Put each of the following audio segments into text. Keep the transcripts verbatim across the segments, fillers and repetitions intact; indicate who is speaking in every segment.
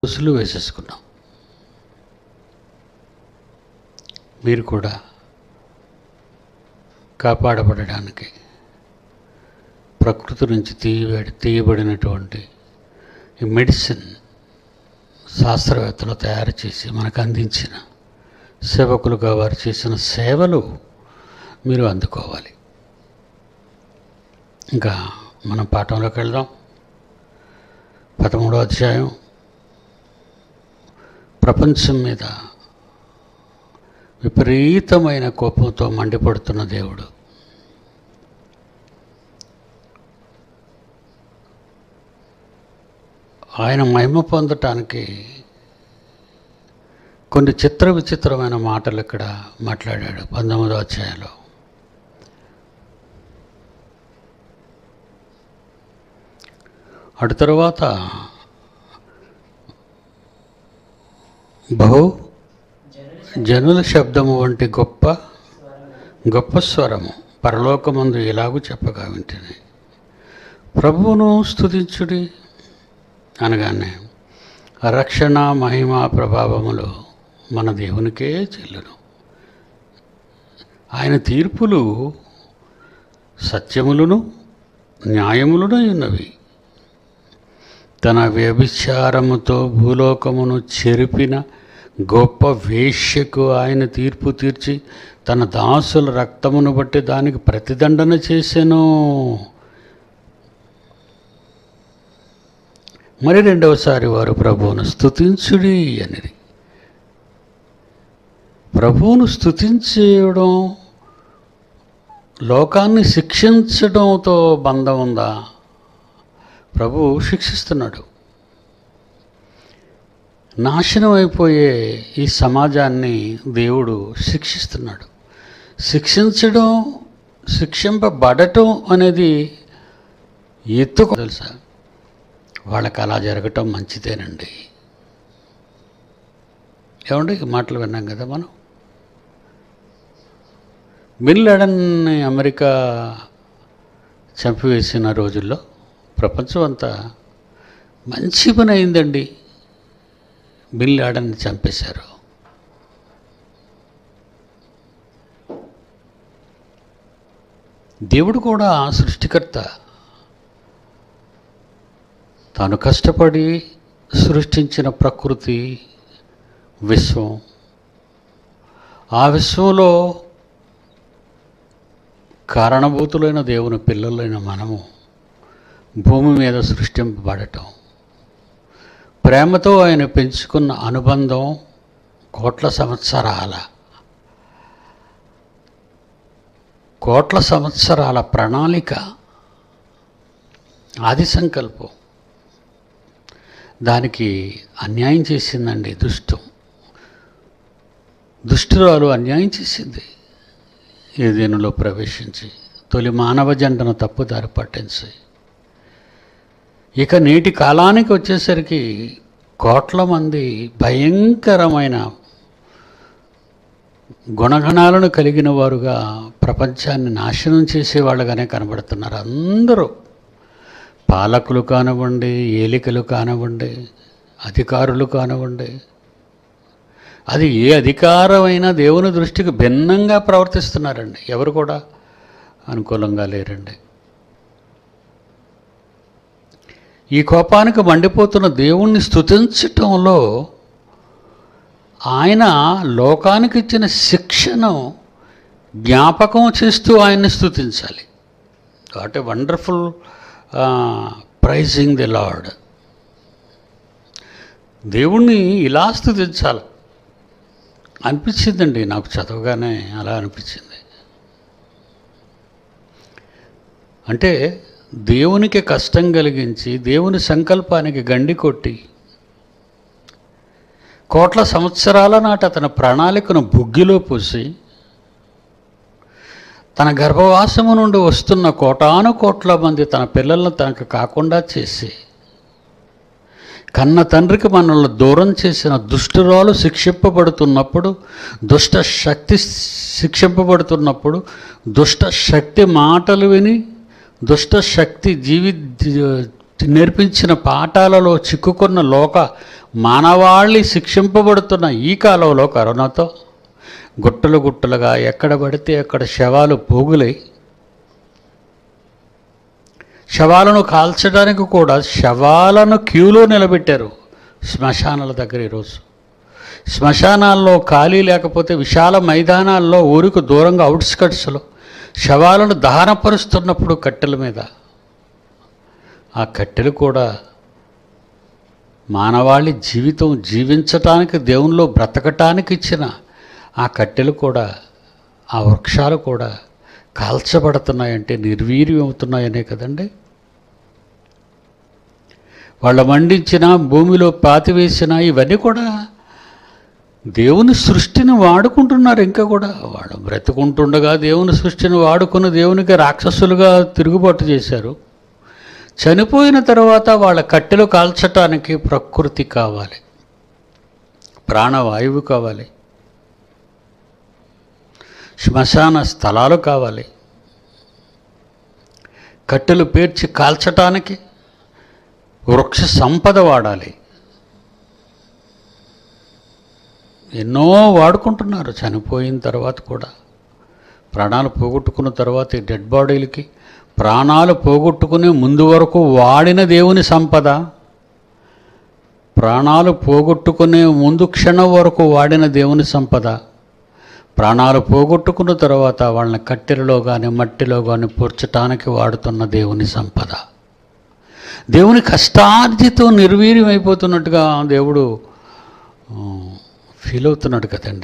Speaker 1: రోజులు వేసేసుకున్నాం. మీరు కూడా కాపాడబడడానికి ప్రకృతి నుంచి తీయబడి తీయబడినటువంటి ఈ మెడిసిన్ శాస్త్రవేత్తలు తయారు చేసి మనకు అందించిన సేవకులుగా వారు చేసిన సేవలు మీరు అందుకోవాలి. ఇంకా మనం పాఠంలోకి వెళ్దాం. పదమూడో అధ్యాయం. ప్రపంచం మీద విపరీతమైన కోపంతో మండిపడుతున్న దేవుడు ఆయన మహిమ పొందటానికి కొన్ని చిత్ర విచిత్రమైన మాటలు ఇక్కడ మాట్లాడాడు పంతొమ్మిదో అధ్యాయంలో. అటు తరువాత బహు జనుల శబ్దము వంటి గొప్ప గొప్ప స్వరము పరలోకమందు ఇలాగూ చెప్పగా వింటిని, ప్రభువును స్తుతించుడి అనగానే రక్షణ మహిమ ప్రభావములు మన దేవునికే చెల్లును. ఆయన తీర్పులు సత్యములను న్యాయములను ఉన్నవి. తన వ్యభిచారముతో భూలోకమును చెరిపిన గొప్ప వేశ్యకు ఆయన తీర్పు తీర్చి తన దాసుల రక్తమును బట్టి దానికి ప్రతిదండన చేసెను. మరి రెండవసారి వారు ప్రభువును స్తుతించుడి అనేది. ప్రభువును స్తుతించడం లోకాన్ని శిక్షించడంతో బంధం ఉందా? ప్రభువు శిక్షిస్తున్నాడు. నాశనం అయిపోయే ఈ సమాజాన్ని దేవుడు శిక్షిస్తున్నాడు. శిక్షించడం, శిక్షింపబడటం అనేది ఎత్తుకో తెలుసా? వాళ్ళకి అలా జరగటం మంచిదేనండి. ఏమండి ఈ మాటలు విన్నాం కదా మనం. బిన్ లాడెన్ని అమెరికా చంపివేసిన రోజుల్లో ప్రపంచం అంతా మంచి పని అయిందండి. బిన్ లాడెన్ని చంపేశారు. దేవుడు కూడా సృష్టికర్త. తాను కష్టపడి సృష్టించిన ప్రకృతి, విశ్వం, ఆ విశ్వంలో కారణభూతులైన దేవుని పిల్లలైన మనము భూమి మీద సృష్టింపబడటం, ప్రేమతో ఆయన పెంచుకున్న అనుబంధం, కోట్ల సంవత్సరాల కోట్ల సంవత్సరాల ప్రణాళిక, ఆది సంకల్పం, దానికి అన్యాయం చేసిందండి దుష్టం. దుష్టురాలు అన్యాయం చేసింది. ఏదేనులో ప్రవేశించి తొలి మానవ జంటను తప్పుదారి పట్టించి ఇక నేటి కాలానికి వచ్చేసరికి కోట్ల మంది భయంకరమైన గుణగణాలను కలిగిన వారుగా ప్రపంచాన్ని నాశనం చేసేవాళ్ళుగానే కనబడుతున్నారు. అందరూ పాలకులు కానివ్వండి, ఏలికలు కానివ్వండి, అధికారులు కానివ్వండి, అది ఏ అధికారమైనా దేవుని దృష్టికి భిన్నంగా ప్రవర్తిస్తున్నారండి. ఎవరు కూడా అనుకూలంగా లేరండి. ఈ కోపానికి మండిపోతున్న దేవుణ్ణి స్తుతించటంలో ఆయన లోకానికి ఇచ్చిన శిక్షను జ్ఞాపకం చేస్తూ ఆయన్ని స్తుతించాలి. What a wonderful praising the Lord. దేవుణ్ణి ఇలా స్తుతించాలి అనిపించిందండి నాకు చదవగానే. అలా అనిపించింది. అంటే దేవునికి కష్టం కలిగించి, దేవుని సంకల్పానికి గండి కొట్టి, కోట్ల సంవత్సరాల నాటి అతని ప్రణాళికను బుగ్గిలో పూసి, తన గర్భవాసము నుండి వస్తున్న కోటాను కోట్ల మంది తన పిల్లలను తనకు కాకుండా చేసి, కన్న తండ్రికి మనల్ని దూరం చేసిన దుష్టురాలు శిక్షింపబడుతున్నప్పుడు, దుష్ట శక్తి శిక్షింపబడుతున్నప్పుడు, దుష్ట శక్తి మాటలు విని దుష్ట శక్తి జీవి నేర్పించిన పాఠాలలో చిక్కుకున్న లోక మానవాళి శిక్షింపబడుతున్న ఈ కాలంలో కరోనాతో గుట్టలు గుట్టలుగా ఎక్కడ పడితే అక్కడ శవాలు పోగులై, శవాలను కాల్చడానికి కూడా శవాలను క్యూలో నిలబెట్టారు శ్మశానాల దగ్గర. ఈరోజు శ్మశానాల్లో ఖాళీ లేకపోతే విశాల మైదానాల్లో ఊరికి దూరంగా అవుట్స్కట్స్లో శవాలను దహనపరుస్తున్నప్పుడు కట్టెల మీద, ఆ కట్టెలు కూడా మానవాళి జీవితం జీవించటానికి, దేవునిలో బ్రతకటానికి ఇచ్చిన ఆ కట్టెలు కూడా, ఆ వృక్షాలు కూడా కాల్చబడుతున్నాయంటే నిర్వీర్యం అవుతున్నాయనే కదండి. వాళ్ళు మండించిన, భూమిలో పాతివేసిన ఇవన్నీ కూడా దేవుని సృష్టిని వాడుకుంటున్నారు. ఇంకా కూడా వాళ్ళు బ్రతుకుంటుండగా దేవుని సృష్టిని వాడుకుని దేవునికి రాక్షసులుగా తిరుగుబాటు చేశారు. చనిపోయిన తర్వాత వాళ్ళ కట్టెలు కాల్చటానికి ప్రకృతి కావాలి, ప్రాణవాయువు కావాలి, శ్మశాన స్థలాలు కావాలి, కట్టెలు పేర్చి కాల్చటానికి వృక్ష సంపద వాడాలి. ఎన్నో వాడుకుంటున్నారు. చనిపోయిన తర్వాత కూడా, ప్రాణాలు పోగొట్టుకున్న తర్వాత ఈ డెడ్ బాడీలకి ప్రాణాలు పోగొట్టుకునే ముందు వరకు వాడిన దేవుని సంపద, ప్రాణాలు పోగొట్టుకునే ముందు క్షణం వరకు వాడిన దేవుని సంపద, ప్రాణాలు పోగొట్టుకున్న తర్వాత వాళ్ళని కట్టెలలో కానీ మట్టిలో కానీ పూడ్చటానికి వాడుతున్న దేవుని సంపద. దేవుని కష్టార్జితం నిర్వీర్యం అయిపోతున్నట్టుగా దేవుడు ఫీల్ అవుతున్నాడు కదండి.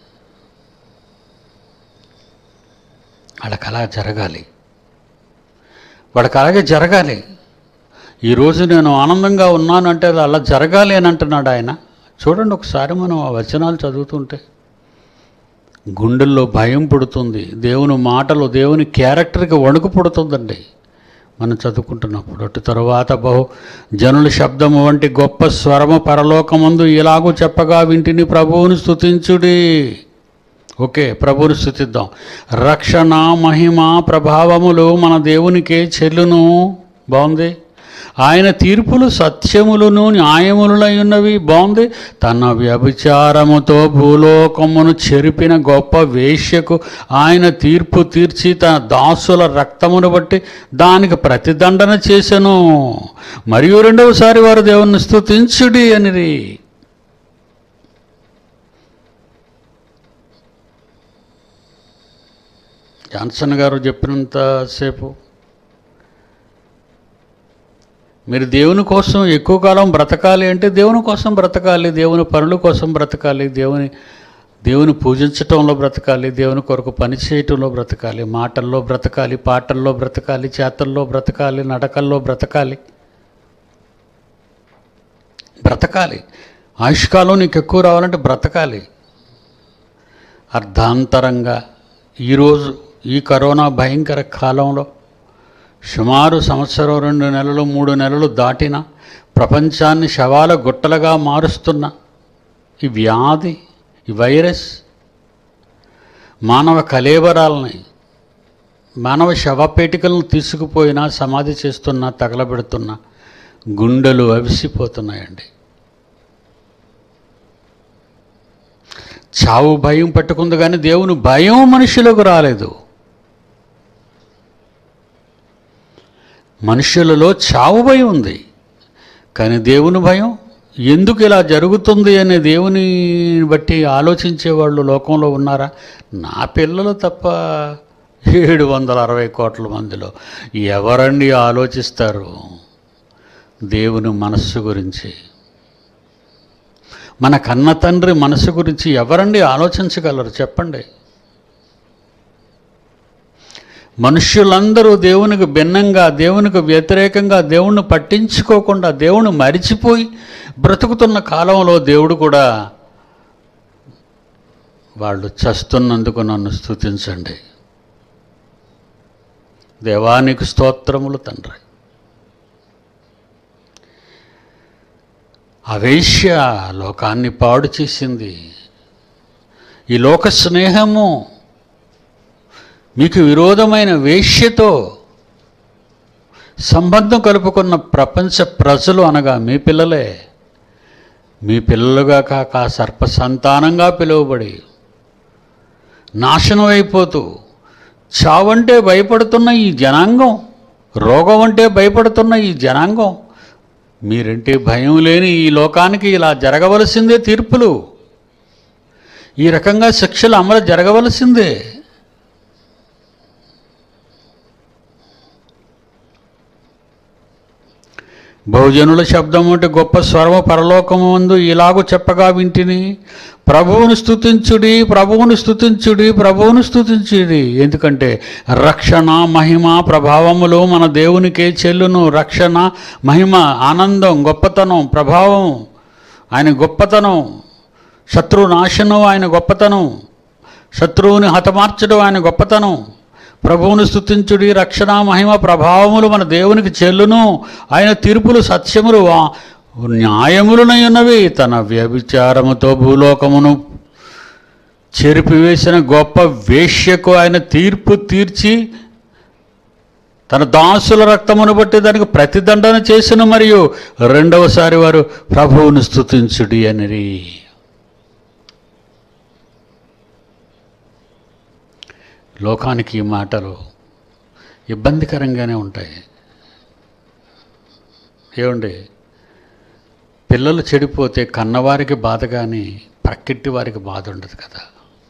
Speaker 1: వాళ్ళకి అలా జరగాలి, వాడికి అలాగే జరగాలి. ఈరోజు నేను ఆనందంగా ఉన్నాను అంటే అది అలా జరగాలి అని అంటున్నాడు ఆయన. చూడండి ఒకసారి మనం ఆ వచనాలు చదువుతుంటే గుండెల్లో భయం పుడుతుంది. దేవుని మాటలు, దేవుని క్యారెక్టర్కి వణుకు పుడుతుందండి మనం చదువుకుంటున్నప్పుడు. అటు తరువాత బహు జనుల శబ్దము వంటి గొప్ప స్వరము పరలోకమందు ఇలాగూ చెప్పగా వింటిని, ప్రభువుని స్తుతించుడి. ఓకే, ప్రభువుని స్తుతిద్దాం. రక్షణ, మహిమ, ప్రభావములు మన దేవునికే చెల్లును. బాగుంది. ఆయన తీర్పులు సత్యములను న్యాయములై ఉన్నవి. బాగుంది. తన వ్యభిచారముతో భూలోకమును చెరిపిన గొప్ప వేశ్యకు ఆయన తీర్పు తీర్చి తన దాసుల రక్తమును బట్టి దానికి ప్రతిదండన చేసెను. మరియు రెండవసారి వారు దేవుని స్తుతించుడి అనిరి. జాన్సన్ గారు చెప్పినంతసేపు మీరు దేవుని కోసం ఎక్కువ కాలం బ్రతకాలి అంటే దేవుని కోసం బ్రతకాలి, దేవుని పనుల కోసం బ్రతకాలి, దేవుని దేవుని పూజించటంలో బ్రతకాలి, దేవుని కొరకు పని చేయటంలో బ్రతకాలి, మాటల్లో బ్రతకాలి, పాటల్లో బ్రతకాలి, చేతల్లో బ్రతకాలి, నడకల్లో బ్రతకాలి బ్రతకాలి ఆయుష్కాలం నీకు ఎక్కువ రావాలంటే బ్రతకాలి. అర్ధాంతరంగా ఈరోజు ఈ కరోనా భయంకర కాలంలో సుమారు సంవత్సరం, రెండు నెలలు, మూడు నెలలు దాటిన ప్రపంచాన్ని శవాల గుట్టలుగా మారుస్తున్న ఈ వ్యాధి, ఈ వైరస్ మానవ కళేబరాలని, మానవ శవపేటికలను తీసుకుపోయినా, సమాధి చేస్తున్నా, తగలబెడుతున్న గుండెలు అవిసిపోతున్నాయండి. చావు భయం పట్టుకుంది కానీ దేవుని భయం మనుషులకు రాలేదు. మనుషులలో చావు భయం ఉంది కానీ దేవుని భయం. ఎందుకు ఇలా జరుగుతుంది అనే దేవుని బట్టి ఆలోచించేవాళ్ళు లోకంలో ఉన్నారా? నా పిల్లలు తప్ప ఏడు వందల అరవై కోట్ల మందిలో ఎవరండి ఆలోచిస్తారు దేవుని మనస్సు గురించి? మన కన్న తండ్రి మనసు గురించి ఎవరండి ఆలోచించగలరు చెప్పండి? మనుష్యులందరూ దేవునికి భిన్నంగా, దేవునికి వ్యతిరేకంగా, దేవుణ్ణి పట్టించుకోకుండా, దేవుని మరిచిపోయి బ్రతుకుతున్న కాలంలో దేవుడు కూడా వాళ్ళు చస్తున్నందుకు నన్ను స్తుతించండి, దేవానికి స్తోత్రములు తండ్రి. అవేశ్య లోకాన్ని పాడు చేసింది. ఈ లోక స్నేహము మీకు విరోధమైన వేశ్యతో సంబంధం కలుపుకున్న ప్రపంచ ప్రజలు అనగా మీ పిల్లలే మీ పిల్లలుగా కాక సర్ప సంతానంగా పిలువబడి నాశనం అయిపోతూ చావంటే భయపడుతున్న ఈ జనాంగం, రోగం అంటే భయపడుతున్న ఈ జనాంగం, మీరంటే భయం లేని ఈ లోకానికి ఇలా జరగవలసిందే తీర్పులు, ఈ రకంగా శిక్షలు అమలు జరగవలసిందే. బహుజనుల శబ్దం వంటి గొప్ప స్వరము పరలోకము ముందు ఇలాగూ చెప్పగా వింటిని, ప్రభువును స్తుతించుడి, ప్రభువును స్తుతించుడి, ప్రభువును స్తుతించుడి. ఎందుకంటే రక్షణ, మహిమ, ప్రభావములు మన దేవునికే చెల్లును. రక్షణ, మహిమ, ఆనందం, గొప్పతనం, ప్రభావం ఆయన గొప్పతనం, శత్రువు నాశనం ఆయన గొప్పతనం, శత్రువుని హతమార్చడం ఆయన గొప్పతనం. ప్రభువును స్తుతించుడి, రక్షణ, మహిమ, ప్రభావములు మన దేవునికి చెల్లును. ఆయన తీర్పులు సత్యములు న్యాయములునై ఉన్నవి. తన వ్యభిచారముతో భూలోకమును చెరిపివేసిన గొప్ప వేశ్యకు ఆయన తీర్పు తీర్చి తన దాసుల రక్తమును బట్టి దానికి ప్రతిదండన చేసిన. మరియు రెండవసారి వారు ప్రభువును స్తుతించుడి అనిరి. లోకానికి ఈ మాటలు ఇబ్బందికరంగానే ఉంటాయి. ఏమండి, పిల్లలు చెడిపోతే కన్నవారికి బాధ కానీ ప్రక్కిట్టి వారికి బాధ ఉండదు కదా.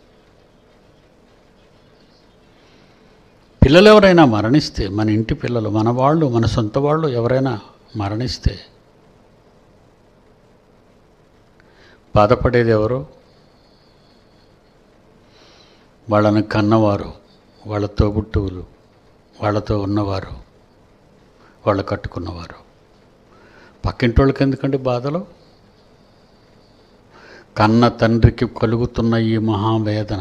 Speaker 1: పిల్లలు ఎవరైనా మరణిస్తే, మన ఇంటి పిల్లలు, మన వాళ్ళు, మన సొంత వాళ్ళు ఎవరైనా మరణిస్తే బాధపడేది ఎవరు? వాళ్ళని కన్నవారు, వాళ్ళ తోబుట్టువులు, వాళ్ళతో ఉన్నవారు, వాళ్ళు కట్టుకున్నవారు. పక్కింటి వాళ్ళకి ఎందుకంటే బాధలు? కన్న తండ్రికి కలుగుతున్న ఈ మహావేదన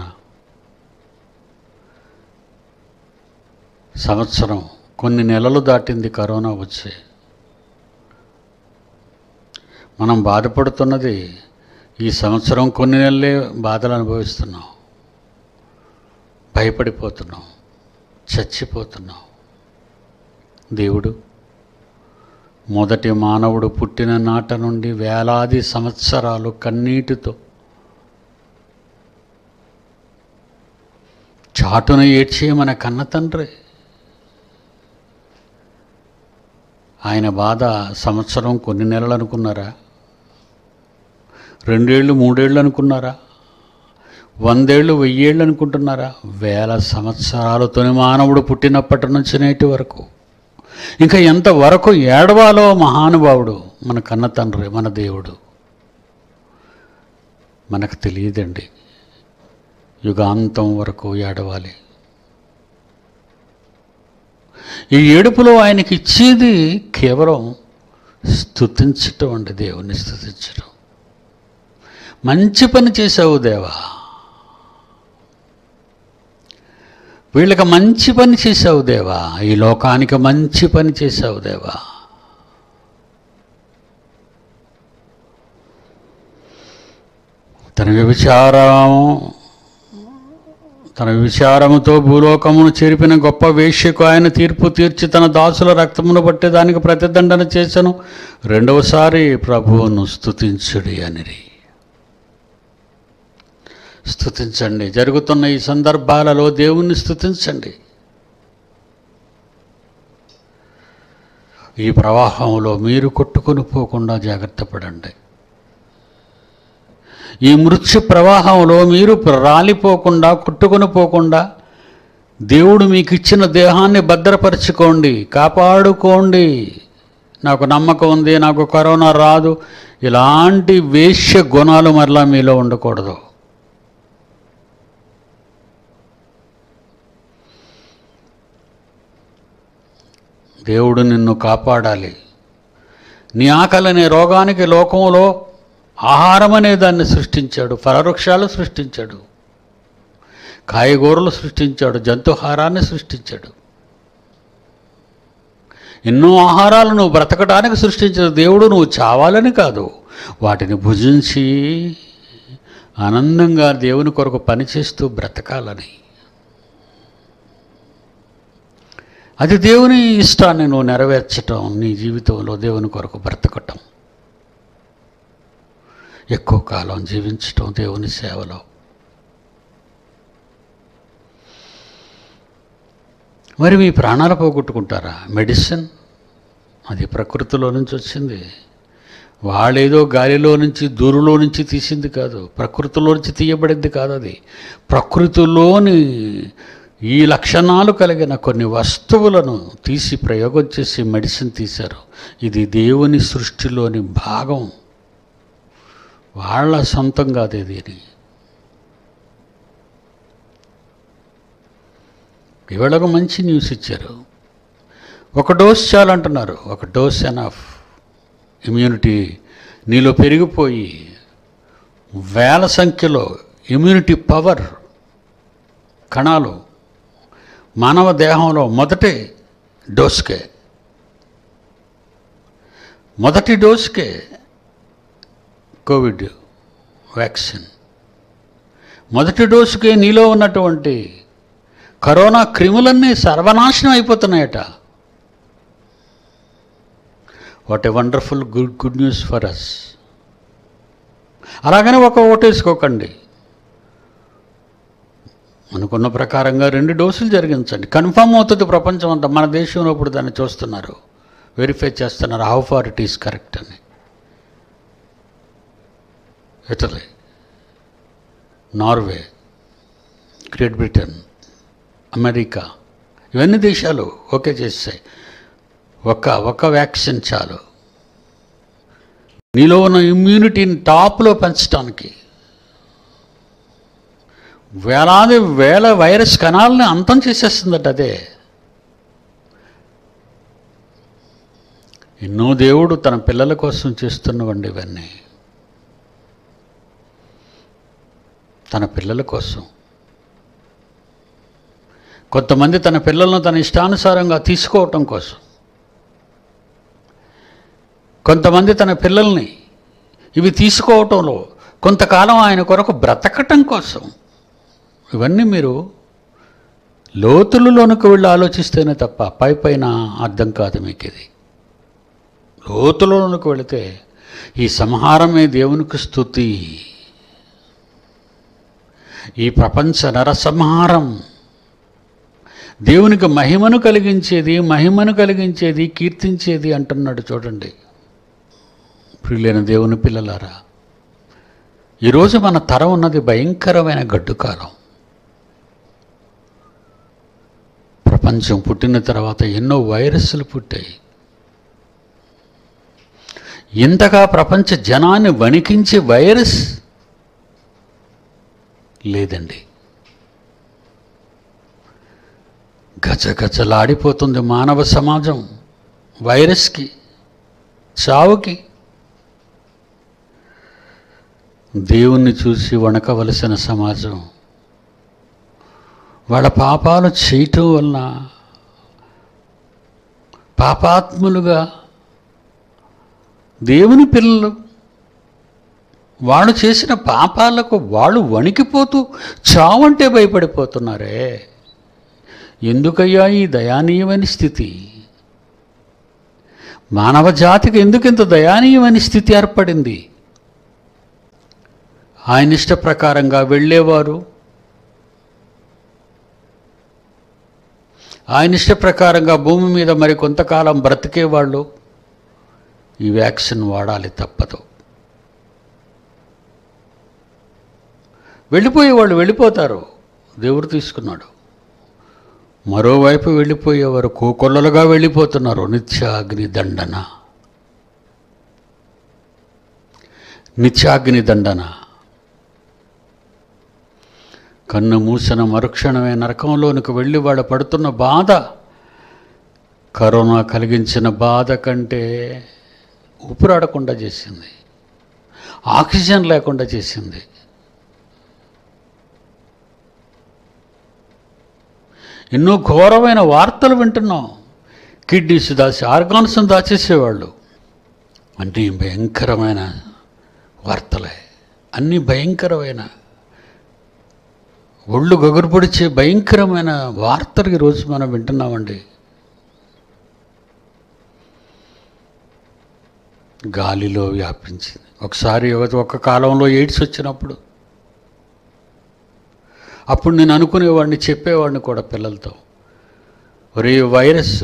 Speaker 1: సంవత్సరం కొన్ని నెలలు దాటింది కరోనా వచ్చి. మనం బాధపడుతున్నది ఈ సంవత్సరం కొన్ని నెలలే బాధలు అనుభవిస్తున్నాం, భయపడిపోతున్నాం, చచ్చిపోతున్నాం. దేవుడు మొదటి మానవుడు పుట్టిన నాట నుండి వేలాది సంవత్సరాలు కన్నీటితో చాటున ఏడ్చే మన కన్న తండ్రి. ఆయన బాధ సంవత్సరం కొన్ని నెలలు అనుకున్నారా? రెండేళ్ళు మూడేళ్ళు అనుకున్నారా? వందేళ్ళు వెయ్యేళ్ళు అనుకుంటున్నారా? వేల సంవత్సరాలతోనే మానవుడు పుట్టినప్పటి నుంచి నేటి వరకు. ఇంకా ఎంతవరకు ఏడవాలో మహానుభావుడు, మన కన్న తండ్రి, మన దేవుడు. మనకు తెలియదండి. యుగాంతం వరకు ఏడవాలి. ఈ ఏడుపులో ఆయనకి ఇచ్చేది కేవలం స్తుతించటం అండి, దేవుణ్ణి స్తుతించటం. మంచి పని చేశావు దేవా, వీళ్ళకి మంచి పని చేశావు దేవా, ఈ లోకానికి మంచి పని చేశావు దేవా. తన వ్యభిచారం తన విచారముతో భూలోకమును చెరిపిన గొప్ప వేశ్యకు ఆయన తీర్పు తీర్చి తన దాసుల రక్తమును బట్టి దానికి ప్రతిదండన చేసెను. రెండవసారి ప్రభువును స్తుతించుడి అనిరి. స్తుతించండి. జరుగుతున్న ఈ సందర్భాలలో దేవుణ్ణి స్తుతించండి. ఈ ప్రవాహంలో మీరు కొట్టుకొని పోకుండా జాగ్రత్త పడండి. ఈ మృత్యు ప్రవాహంలో మీరు రాలిపోకుండా, కొట్టుకొని పోకుండా దేవుడు మీకు ఇచ్చిన దేహాన్ని భద్రపరచుకోండి, కాపాడుకోండి. నాకు నమ్మకం ఉంది, నాకు కరోనా రాదు, ఇలాంటి వేశ్య గుణాలు మరలా మీలో ఉండకూడదు. దేవుడు నిన్ను కాపాడాలి. నీ ఆకలి అనే రోగానికి లోకంలో ఆహారం అనే దాన్ని సృష్టించాడు, ఫలవృక్షాలు సృష్టించాడు, కాయగూరలు సృష్టించాడు, జంతుహారాన్ని సృష్టించాడు. ఎన్నో ఆహారాలు నువ్వు బ్రతకడానికి సృష్టించిన దేవుడు. నువ్వు చావాలని కాదు, వాటిని భుజించి ఆనందంగా దేవుని కొరకు పనిచేస్తూ బ్రతకాలని. అది దేవుని ఇష్టాన్ని నువ్వు నెరవేర్చటం, నీ జీవితంలో దేవుని కొరకు బ్రతకటం. ఎక్కువ కాలం జీవించటం దేవుని సేవలో. మరి మీ ప్రాణాలు పోగొట్టుకుంటారా? మెడిసిన్ అది ప్రకృతిలో నుంచి వచ్చింది. వాళ్ళేదో గాలిలో నుంచి దూరులో నుంచి తీసింది కాదు, ప్రకృతిలో నుంచి తీయబడింది కాదు. అది ప్రకృతిలోని ఈ లక్షణాలు కలిగిన కొన్ని వస్తువులను తీసి ప్రయోగం చేసి మెడిసిన్ తీశారు. ఇది దేవుని సృష్టిలోని భాగం, వాళ్ళ సొంతం కాదు ఇది. ఇవాళ ఒక మంచి న్యూస్ ఇచ్చారు. ఒక డోస్ చాలంటున్నారు. ఒక డోస్ ఎనఫ్. ఇమ్యూనిటీ నీలో పెరిగిపోయి వేల సంఖ్యలో ఇమ్యూనిటీ పవర్ కణాలు మానవ దేహంలో మొదటి డోస్కే మొదటి డోస్కే కోవిడ్ వ్యాక్సిన్, మొదటి డోసుకే నీలో ఉన్నటువంటి కరోనా క్రిములన్నీ సర్వనాశనం అయిపోతున్నాయట. What a wonderful good good news for us. అలాగనే ఒక ఓటేసుకోకండి, అనుకున్న ప్రకారంగా రెండు డోసులు జరిగించండి. కన్ఫర్మ్ అవుతుంది ప్రపంచం అంతా. మన దేశంలో ఇప్పుడు దాన్ని చూస్తున్నారు, వెరిఫై చేస్తున్నారు how far it is correct అని. Italy, Norway, Great Britain, America, ఇవన్నీ దేశాలు ఓకే చేస్తాయి. ఒక ఒక వ్యాక్సిన్ చాలు నీలో ఉన్న ఇమ్యూనిటీని టాప్లో పెంచడానికి. వేలాది వేల వైరస్ కణాలని అంతం చేసేస్తుందట అదే. ఎన్నో దేవుడు తన పిల్లల కోసం చేస్తున్నవండి ఇవన్నీ, తన పిల్లల కోసం. కొంతమంది తన పిల్లలను తన ఇష్టానుసారంగా తీసుకోవటం కోసం, కొంతమంది తన పిల్లల్ని ఇవి తీసుకోవటంలో కొంతకాలం ఆయన కొరకు బ్రతకటం కోసం. ఇవన్నీ మీరు లోతులలోనికి వెళ్ళి ఆలోచిస్తేనే తప్ప పై పైన అర్థం కాదు మీకు. ఇది లోతులలోనికి వెళితే ఈ సంహారమే దేవునికి స్తుతి. ఈ ప్రపంచ నరసంహారం దేవునికి మహిమను కలిగించేది, మహిమను కలిగించేది, కీర్తించేది అంటున్నాడు. చూడండి ప్రియులైన దేవుని పిల్లలారా, ఈరోజు మన తరం ఉన్నది భయంకరమైన గడ్డు కాలం. ప్రపంచం పుట్టిన తర్వాత ఎన్నో వైరస్లు పుట్టాయి. ఇంతగా ప్రపంచ జనాన్ని వణికించే వైరస్ లేదండి. గజగజలాడిపోతుంది మానవ సమాజం వైరస్కి, చావుకి. దేవుణ్ణి చూసి వణకవలసిన సమాజం వాళ్ళ పాపాలు చేయటం వలన పాపాత్ములుగా దేవుని పిల్లలు వాళ్ళు చేసిన పాపాలకు వాళ్ళు వణికిపోతూ చావంటే భయపడిపోతున్నారే. ఎందుకయ్యా ఈ దయానీయమైన స్థితి? మానవ జాతికి ఎందుకింత దయానీయమైన స్థితి ఏర్పడింది? ఆయన ఇష్ట ప్రకారంగా వెళ్ళేవారు, ఆయన ఇష్ట ప్రకారంగా భూమి మీద మరి కొంతకాలం బ్రతికేవాళ్ళు ఈ వ్యాక్సిన్ వాడాలి తప్పదు. వెళ్ళిపోయేవాళ్ళు వెళ్ళిపోతారు, దేవుడు తీసుకున్నాడు. మరోవైపు వెళ్ళిపోయేవారు కోకొల్లలుగా వెళ్ళిపోతున్నారు. నిత్యాగ్ని దండన, నిత్యాగ్ని దండన. కన్ను మూసిన మరుక్షణమే నరకంలోనికి వెళ్ళి వాళ్ళు పడుతున్న బాధ కరోనా కలిగించిన బాధ కంటే ఊపిరాడకుండా చేసింది, ఆక్సిజన్ లేకుండా చేసింది. ఎన్నో ఘోరమైన వార్తలు వింటున్నాం. కిడ్నీస్ దాచి ఆర్గాన్స్ను దాచేసేవాళ్ళు. అన్నీ భయంకరమైన వార్తలే, అన్నీ భయంకరమైన ఒళ్ళు గగురుపొడిచే భయంకరమైన వార్తలు ఈరోజు మనం వింటున్నామండి. గాలిలో వ్యాపించింది. ఒకసారి ఒక కాలంలో ఎయిడ్స్ వచ్చినప్పుడు అప్పుడు నేను అనుకునేవాడిని, చెప్పేవాడిని కూడా పిల్లలతో, ఒరే వైరస్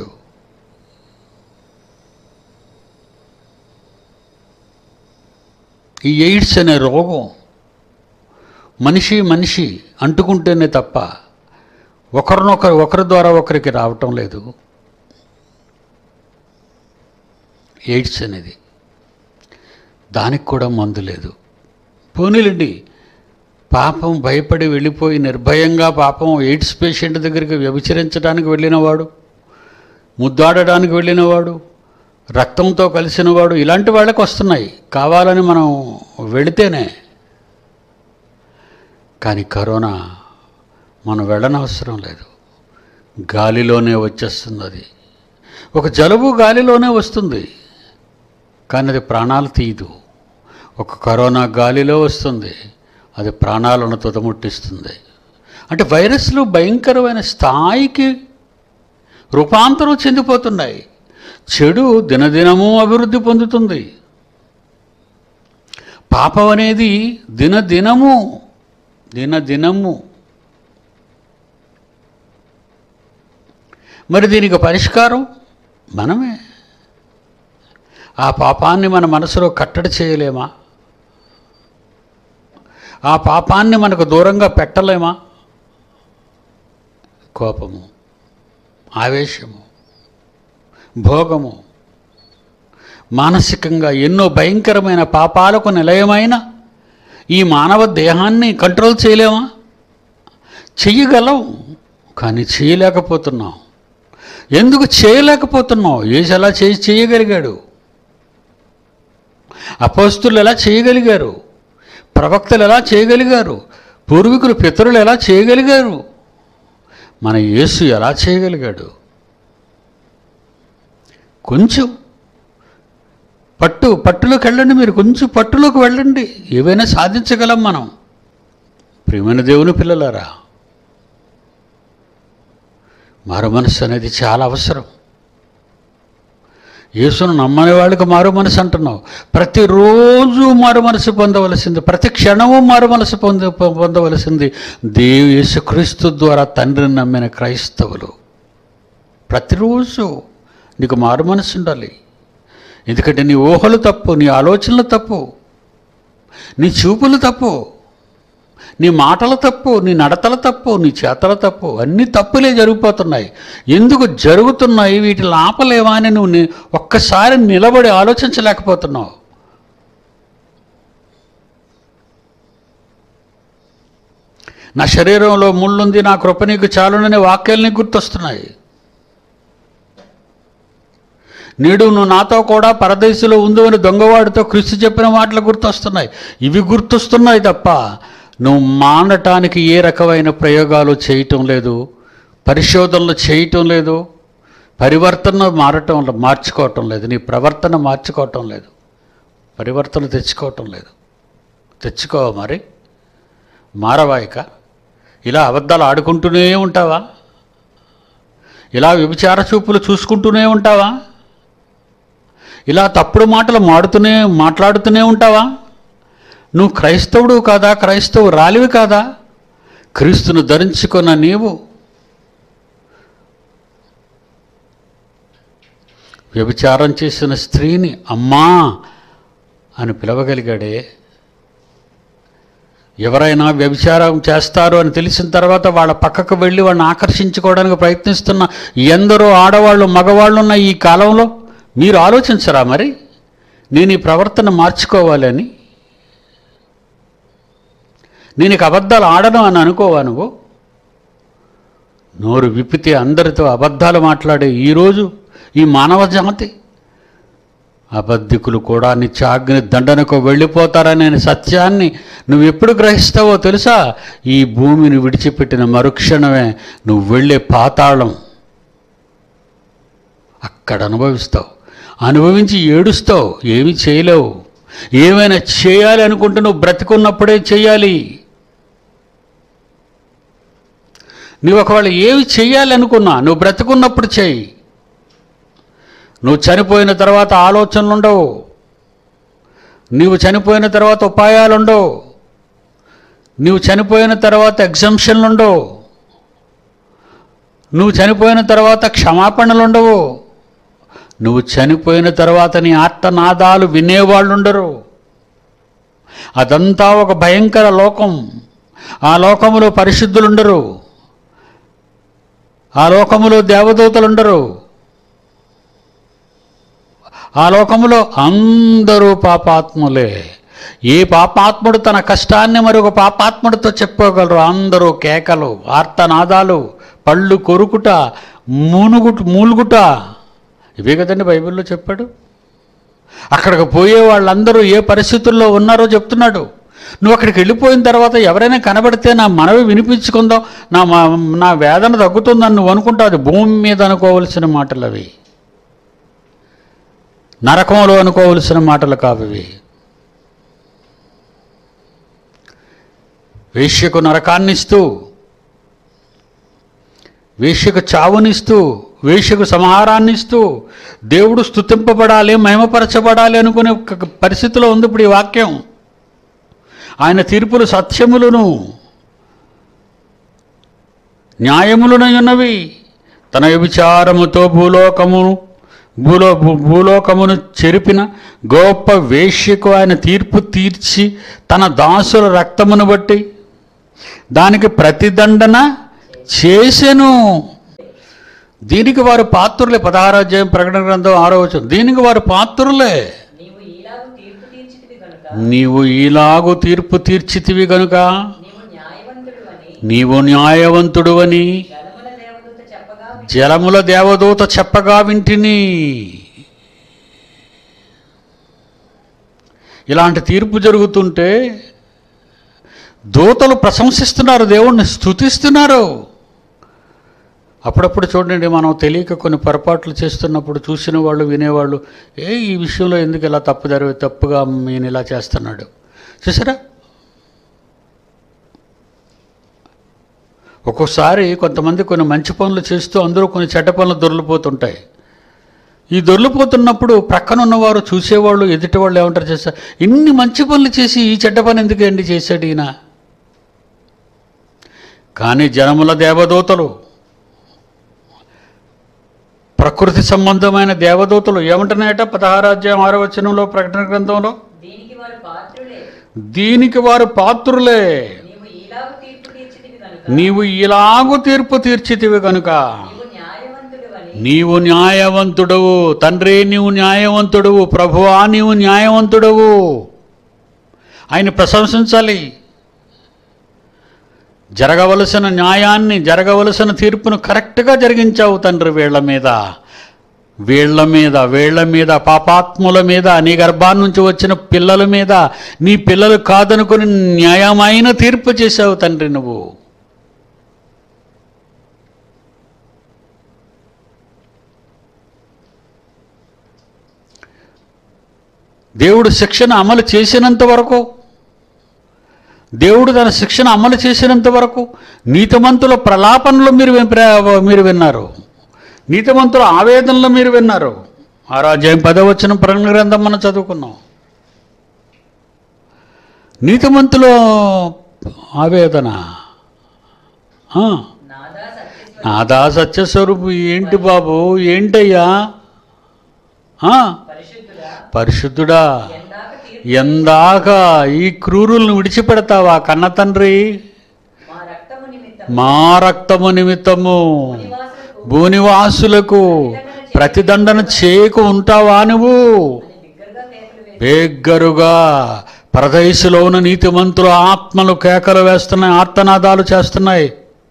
Speaker 1: ఈ ఎయిడ్స్ అనే రోగం మనిషి మనిషి అంటుకుంటేనే తప్ప ఒకరినొకరు ఒకరి ద్వారా ఒకరికి రావటం లేదు. ఎయిడ్స్ అనేది దానికి కూడా మందు లేదు. పోనీలండి, పాపం భయపడి వెళ్ళిపోయి నిర్భయంగా పాపం ఎయిడ్స్ పేషెంట్ దగ్గరికి వ్యభిచరించడానికి వెళ్ళినవాడు, ముద్దాడడానికి వెళ్ళినవాడు, రక్తంతో కలిసినవాడు, ఇలాంటి వాళ్ళకి వస్తున్నాయి కావాలని మనం వెళితేనే. కానీ కరోనా మనం వెళ్ళనవసరం లేదు, గాలిలోనే వచ్చేస్తుంది. అది ఒక జలుబు గాలిలోనే వస్తుంది, కానీ అది ప్రాణాలు తీయదు. ఒక కరోనా గాలిలో వస్తుంది, అది ప్రాణాలను తుదముట్టిస్తుంది. అంటే వైరస్లు భయంకరమైన స్థాయికి రూపాంతరం చెందిపోతున్నాయి. చెడు దినదినము అభివృద్ధి పొందుతుంది. పాపం అనేది దినదినము దినదినము మరి దీనికి పరిష్కారం మనమే. ఆ పాపాన్ని మన మనసులో కట్టడి చేయలేమా? ఆ పాపాన్ని మనకు దూరంగా పెట్టలేమా? కోపము, ఆవేశము, భోగము, మానసికంగా ఎన్నో భయంకరమైన పాపాలకు నిలయమైన ఈ మానవ దేహాన్ని కంట్రోల్ చేయలేమా? చెయ్యగలం, కానీ చేయలేకపోతున్నాం. ఎందుకు చేయలేకపోతున్నాం? యేసు ఎలా చేసి చేయగలిగాడు? అపోస్తులు ఎలా చేయగలిగారు? ప్రవక్తలు ఎలా చేయగలిగారు? పూర్వీకులు పితరులు ఎలా చేయగలిగారు? మన యేసు ఎలా చేయగలిగాడు? కొంచెం పట్టు పట్టులోకి వెళ్ళండి. మీరు కొంచెం పట్టులోకి వెళ్ళండి, ఏవైనా సాధించగలం మనం. ప్రియమైన దేవుని పిల్లలారా, మారు మనసు అనేది చాలా అవసరం. యేసును నమ్మని వాళ్ళకి మారు మనసు అంటున్నావు. ప్రతిరోజు మారు మనసు పొందవలసింది, ప్రతి క్షణము మారు మనసు పొంద పొందవలసింది దేవు యేసుక్రీస్తు ద్వారా తండ్రిని నమ్మిన క్రైస్తవులు. ప్రతిరోజు నీకు మారు మనసు ఉండాలి. ఎందుకంటే నీ ఊహలు తప్పు, నీ ఆలోచనలు తప్పు, నీ చూపులు తప్పు, నీ మాటల తప్పు, నీ నడతల తప్పు, నీ చేతల తప్పు, అన్నీ తప్పులే జరిగిపోతున్నాయి. ఎందుకు జరుగుతున్నాయి? వీటిని ఆపలేవా అని నువ్వు ఒక్కసారి నిలబడి ఆలోచించలేకపోతున్నావు. నా శరీరంలో ముళ్ళుంది, నా కృప నీకు చాలుననే వాక్యాలు నీకు గుర్తొస్తున్నాయి. నేడు నువ్వు నాతో కూడా పరదేశంలో ఉందో అని దొంగవాడితో క్రీస్తు చెప్పిన మాటలు గుర్తొస్తున్నాయి. ఇవి గుర్తొస్తున్నాయి తప్ప నువ్వు మానటానికి ఏ రకమైన ప్రయోగాలు చేయటం లేదు, పరిశోధనలు చేయటం లేదు, పరివర్తన మారటం మార్చుకోవటం లేదు, నీ ప్రవర్తన మార్చుకోవటం లేదు, పరివర్తన తెచ్చుకోవటం లేదు. తెచ్చుకోవా మరి? మారవాయిక ఇలా అబద్ధాలు ఆడుకుంటూనే ఉంటావా? ఇలా వ్యభిచార చూపులు చూసుకుంటూనే ఉంటావా? ఇలా తప్పుడు మాటలు మాడుతూనే మాట్లాడుతూనే ఉంటావా? నువ్వు క్రైస్తవుడు కాదా? క్రైస్తవు రాలివి కాదా? క్రీస్తును ధరించుకున్న నీవు వ్యభిచారం చేసిన స్త్రీని అమ్మా అని పిలవగలిగాడే. ఎవరైనా వ్యభిచారం చేస్తారు అని తెలిసిన తర్వాత వాళ్ళ పక్కకు వెళ్ళి వాళ్ళని ఆకర్షించుకోవడానికి ప్రయత్నిస్తున్న ఎందరో ఆడవాళ్ళు మగవాళ్ళు ఉన్న ఈ కాలంలో మీరు ఆలోచించరా మరి? నేను ఈ ప్రవర్తన మార్చుకోవాలని, నేను ఇక అబద్ధాలు ఆడను అని అనుకోవా నువ్వు? నోరు విప్పితే అందరితో అబద్ధాలు మాట్లాడే ఈరోజు ఈ మానవ జాతి, అబద్ధికులు కూడా నిత్యాగ్ని దండనకు వెళ్ళిపోతారనే సత్యాన్ని నువ్వు ఎప్పుడు గ్రహిస్తావో తెలుసా? ఈ భూమిని విడిచిపెట్టిన మరుక్షణమే నువ్వు వెళ్ళే పాతాళం, అక్కడ అనుభవిస్తావు. అనుభవించి ఏడుస్తావు, ఏమీ చేయలేవు. ఏమైనా చేయాలి అనుకుంటే నువ్వు బ్రతికున్నప్పుడే చేయాలి. నువ్వు ఒకవేళ ఏమి చేయాలనుకున్నా నువ్వు బ్రతికున్నప్పుడు చేయి. నువ్వు చనిపోయిన తర్వాత ఆలోచనలు ఉండవు. నీవు చనిపోయిన తర్వాత ఉపాయాలు ఉండవు, నీవు చనిపోయిన తర్వాత ఎగ్జంప్షన్లు ఉండవు, నువ్వు చనిపోయిన తర్వాత క్షమాపణలు ఉండవు, నువ్వు చనిపోయిన తర్వాత నీ ఆర్తనాదాలు వినేవాళ్ళు ఉండరు. అదంతా ఒక భయంకర లోకం. ఆ లోకములో పరిశుద్ధులు ఉండరు, ఆ లోకములో దేవదూతలు ఉండరు, ఆ లోకములో అందరూ పాపాత్ములే. ఏ పాపాత్ముడు తన కష్టాన్ని మరొక పాపాత్ముడితో చెప్పుకోగలరు? అందరూ కేకలు, ఆర్తనాదాలు, పళ్ళు కొరుకుట, మూనుగుట మూలుగుట, ఇవే కదండి బైబిల్లో చెప్పాడు. అక్కడికి పోయే వాళ్ళందరూ ఏ పరిస్థితుల్లో ఉన్నారో చెప్తున్నాడు. నువ్వు అక్కడికి వెళ్ళిపోయిన తర్వాత ఎవరైనా కనబడితే నా మనవి వినిపించుకుందాం, నా నా వేదన తగ్గుతుందని నువ్వు అనుకుంటావు. అది భూమి మీద అనుకోవలసిన మాటలు అవి, నరకంలో అనుకోవలసిన మాటలు కావు ఇవి. వేశ్యకు నరకాన్నిస్తూ, వేశ్యకు చావునిస్తూ, వేశ్యకు సంహారాన్నిస్తూ దేవుడు స్తుతింపబడాలి, మహిమపరచబడాలి అనుకునే పరిస్థితిలో ఉంది ఇప్పుడు ఈ వాక్యం. ఆయన తీర్పులు సత్యములను న్యాయములను ఉన్నవి. తన వ్యభిచారముతో భూలోకమును భూలో భూలోకమును చెరిపిన గొప్ప వేశ్యకు ఆయన తీర్పు తీర్చి తన దాసుల రక్తమును బట్టి దానికి ప్రతిదండన చేసెను. దీనికి వారు పాత్రులే. పదహారు అధ్యాయం ప్రకటన గ్రంథం ఆరో వచనం. దీనికి వారు పాత్రులే. నీవు ఈలాగు తీర్పు తీర్చితివి గనుక నీవు న్యాయవంతుడు అని జలముల దేవదూత చెప్పగా వింటిని. ఇలాంటి తీర్పు జరుగుతుంటే దూతలు ప్రశంసిస్తున్నారు, దేవుణ్ణి స్తుతిస్తున్నారు. అప్పుడప్పుడు చూడండి, మనం తెలియక కొన్ని పొరపాట్లు చేస్తున్నప్పుడు చూసిన వాళ్ళు వినేవాళ్ళు, ఏ ఈ విషయంలో ఎందుకు ఇలా తప్పుదారు తప్పుగా నేను ఇలా చేస్తున్నాడు చూసారా. ఒక్కోసారి కొంతమంది కొన్ని మంచి పనులు చేస్తూ అందరూ కొన్ని చెడ్డ పనులు దొర్లిపోతుంటాయి. ఈ దొర్లిపోతున్నప్పుడు ప్రక్కన ఉన్నవారు చూసేవాళ్ళు ఎదుటి వాళ్ళు ఏమంటారు చేస్తారు, ఇన్ని మంచి పనులు చేసి ఈ చెడ్డ పని ఎందుకండి చేశాడు ఈయన. కానీ జనముల దేవదూతలు, ప్రకృతి సంబంధమైన దేవదూతలు ఏమంటున్నాయట? పదహారు అధ్యాయం ఆరో వచనంలో ప్రకటన గ్రంథంలో, దీనికి వారు పాత్రులే. నీవు ఇలాగు తీర్పు తీర్చితివి కనుక నీవు న్యాయవంతుడవు. తండ్రి నీవు న్యాయవంతుడవు, ప్రభువా నీవు న్యాయవంతుడవు. ఆయన ప్రశంసించాలి. జరగవలసిన న్యాయాన్ని, జరగవలసిన తీర్పును కరెక్ట్గా జరిగించావు తండ్రి. వీళ్ల మీద వీళ్ల మీద వీళ్ల మీద పాపాత్ముల మీద, నీ గర్భాన్ని నుంచి వచ్చిన పిల్లల మీద, నీ పిల్లలు కాదనుకుని న్యాయమైన తీర్పు చేశావు తండ్రి నువ్వు. దేవుడు శిక్షణ అమలు చేసినంత వరకు, దేవుడు తన శిక్షణ అమలు చేసినంత వరకు నీతిమంతుల ప్రలాపనలు మీరు మీరు విన్నారు, నీతిమంతుల ఆవేదనలు మీరు విన్నారు. ఆరో అధ్యాయం పదో వచనం ప్రకటన గ్రంథం మనం చదువుకున్నాం. నీతిమంతుల ఆవేదన, నాదా సత్యస్వరూపు. ఏంటి బాబు, ఏంటయ్యా? పరిశుద్ధుడా, ఎందాక ఈ క్రూరులను విడిచిపెడతావా కన్న తండ్రి? మా రక్తము నిమిత్తము భూనివాసులకు ప్రతిదండన చేయకు ఉంటావా నువ్వు? బిగ్గరుగా పరదేశులో ఉన్న నీతిమంతుల ఆత్మలు కేకలు వేస్తున్నాయి, ఆర్తనాదాలు చేస్తున్నాయి.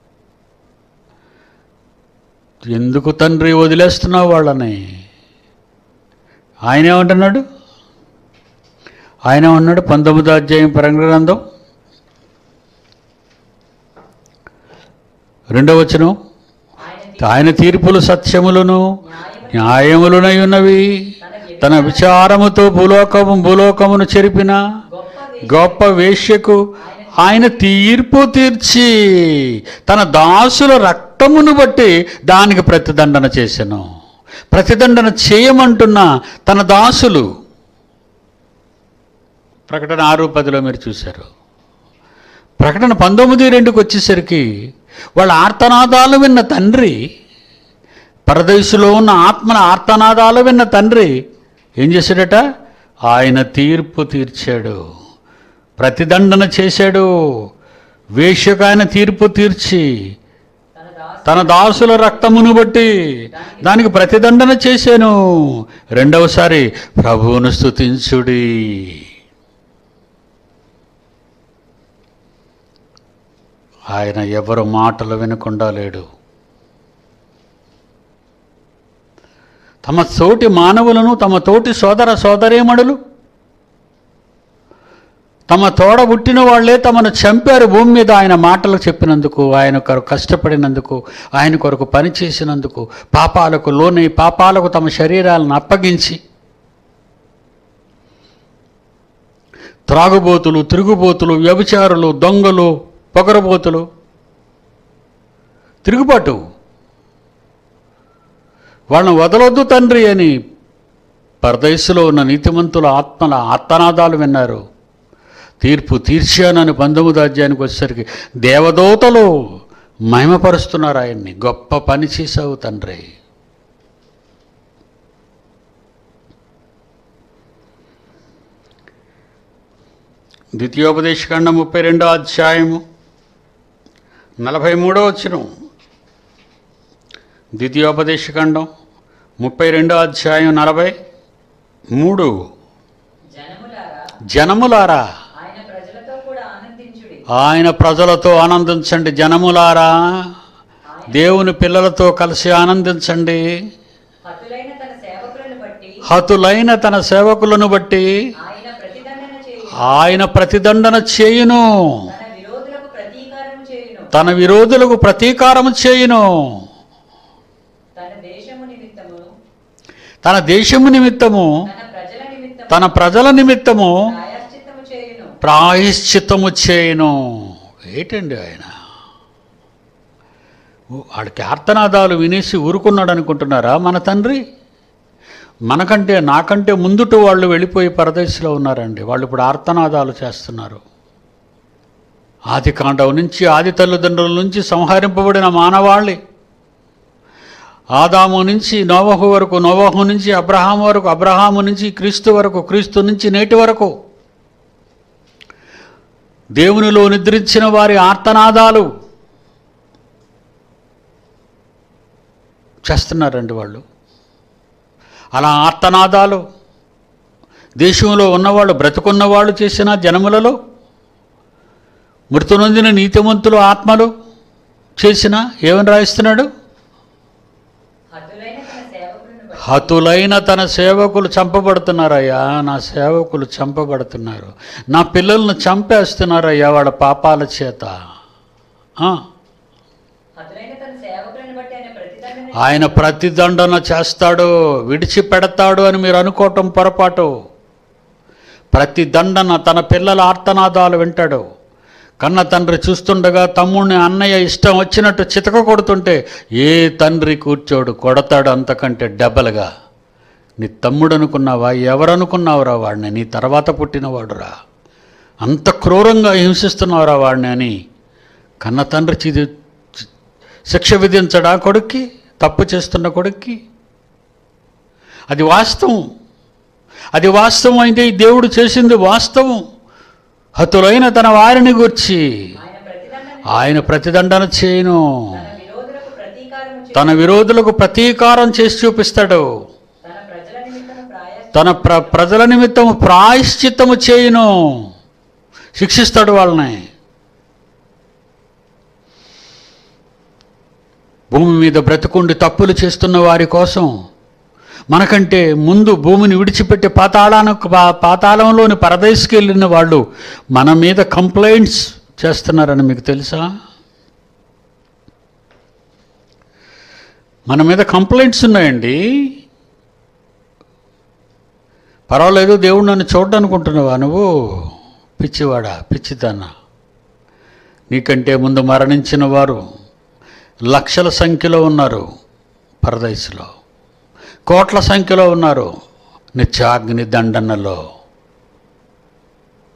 Speaker 1: ఎందుకు తండ్రి వదిలేస్తున్నావు వాళ్ళని? ఆయన ఏమంటున్నాడు? ఆయన ఉన్నాడు పంతొమ్మిదో అధ్యాయం ప్రకటన గ్రంథం రెండవ వచనం, ఆయన తీర్పులు సత్యములను న్యాయములునై ఉన్నవి. తన విచారముతో భూలోకము భూలోకమును చెరిపిన గొప్ప వేశ్యకు ఆయన తీర్పు తీర్చి తన దాసుల రక్తమును బట్టి దానికి ప్రతిదండన చేసెను. ప్రతిదండన చేయమంటున్న తన దాసులు, ప్రకటన ఆరు పదిలో మీరు చూశారు. ప్రకటన పంతొమ్మిది రెండుకి వచ్చేసరికి వాళ్ళ ఆర్తనాదాలు విన్న తండ్రి, పరదేశులో ఉన్న ఆత్మల ఆర్తనాదాలు విన్న తండ్రి ఏం చేశాడట? ఆయన తీర్పు తీర్చాడు, ప్రతిదండన చేశాడు. వేశ్యకు ఆయన తీర్పు తీర్చి తన దాసుల రక్తమును బట్టి దానికి ప్రతిదండన చేశాను. రెండవసారి ప్రభువును స్తుతించుడి. ఆయన ఎవరు మాటలు వినకుండా లేడు. తమ తోటి మానవులను, తమ తోటి సోదర సోదరీమణులు, తమ తోడ పుట్టిన వాళ్లే తమను చంపారు భూమి మీద ఆయన మాటలు చెప్పినందుకు, ఆయన కొరకు కష్టపడినందుకు, ఆయన కొరకు పని చేసినందుకు, పాపాలకు లోనై పాపాలకు తమ శరీరాలను అప్పగించి త్రాగుబోతులు, తిరుగుబోతులు, వ్యభిచారులు, దొంగలు, పొగరబోతులు, తిరుగుబాటు, వాళ్ళని వదలొద్దు తండ్రి అని పరదేశంలో ఉన్న నీతిమంతుల ఆత్మల ఆర్తనాదాలు విన్నారు. తీర్పు తీర్చానని పంతొమ్మిదో అధ్యాయానికి వచ్చేసరికి దేవదూతలు మహిమపరుస్తున్నారు ఆయన్ని. గొప్ప పని చేశావు తండ్రి. ద్వితీయోపదేశకాండం ముప్పై రెండో అధ్యాయము నలభై మూడో వచనం. ద్వితీయోపదేశకాండం ముప్పై రెండో అధ్యాయం నలభై మూడు. జనములారా ఆయన ప్రజలతో ఆనందించండి. జనములారా దేవుని పిల్లలతో కలిసి ఆనందించండి. హతులైన తన సేవకులను బట్టి ఆయన ప్రతిదండన చేయును, తన విరోధులకు ప్రతీకారం చేయును. తన దేశము నిమిత్తము, తన ప్రజల నిమిత్తము ప్రాయశ్చిత్తము చేయును. ఏంటండి ఆయన? వాడికి ఆర్తనాదాలు వినేసి ఊరుకున్నాడు అనుకుంటున్నారా మన తండ్రి? మనకంటే నాకంటే ముందుట వాళ్ళు వెళ్ళిపోయి పరదేశంలో ఉన్నారండి. వాళ్ళు ఇప్పుడు ఆర్తనాదాలు చేస్తున్నారు. ఆది కాండం నుంచి, ఆది తల్లిదండ్రుల నుంచి సంహరింపబడిన మానవాళి, ఆదాము నుంచి నోవహు వరకు, నోవహు నుంచి అబ్రహాము వరకు, అబ్రహాము నుంచి క్రీస్తు వరకు, క్రీస్తు నుంచి నేటి వరకు దేవునిలో నిద్రించిన వారి ఆర్తనాదాలు చేస్తున్నారండి వాళ్ళు. అలా ఆర్తనాదాలు దేశంలో ఉన్నవాళ్ళు, బ్రతుకున్నవాళ్ళు చేసిన జనములలో, మృతి నొందిన నీతిమంతులు ఆత్మలు చేసిన ఏమని రాయిస్తున్నాడు? హతులైన తన సేవకులు చంపబడుతున్నారయ్యా, నా సేవకులు చంపబడుతున్నారు, నా పిల్లలను చంపేస్తున్నారయ్యా వాళ్ళ పాపాల చేత. ఆయన ప్రతిదండన చేస్తాడు, విడిచిపెడతాడు అని మీరు అనుకోవటం పొరపాటు. ప్రతిదండన, తన పిల్లల ఆర్తనాదాలు వింటాడు. కన్న తండ్రి చూస్తుండగా తమ్ముడిని అన్నయ్య ఇష్టం వచ్చినట్టు చితక కొడుతుంటే ఏ తండ్రి కూర్చోడు, కొడతాడు అంతకంటే డబల్గా. నీ తమ్ముడు అనుకున్నావా? ఎవరనుకున్నావురా వాడిని? నీ తర్వాత పుట్టినవాడురా, అంత క్రూరంగా హింసిస్తున్నావురా వాడిని అని కన్న తండ్రి చిది శిక్ష విధించడా కొడుక్కి? తప్పు చేస్తున్న కొడుక్కి? అది వాస్తవం. అది వాస్తవం అయితే ఈ దేవుడు చేసింది వాస్తవం. హతులైన తన వారిని గూర్చి ఆయన ప్రతిదండన చేయును, తన విరోధులకు ప్రతీకారం చేసి చూపిస్తాడు, తన ప్ర ప్రజల నిమిత్తము ప్రాయశ్చిత్తము చేయును, శిక్షిస్తాడు వాళ్ళని. భూమి మీద బ్రతుకుండి తప్పులు చేస్తున్న వారి కోసం, మనకంటే ముందు భూమిని విడిచిపెట్టి పాతాళానికి పాతాళంలోని పరదేశికి వెళ్ళిన వాళ్ళు మన మీద కంప్లైంట్స్ చేస్తున్నారని మీకు తెలుసా? మన మీద కంప్లైంట్స్ ఉన్నాయండి. పర్వాలేదు, దేవుడు నన్ను చూడనుకుంటున్నావా నువ్వు? పిచ్చివాడా, పిచ్చిదాన్న. నీకంటే ముందు మరణించిన వారు లక్షల సంఖ్యలో ఉన్నారు పరదేశంలో, కోట్ల సంఖ్యలో ఉన్నారు నిత్యాగ్ని దండనలో.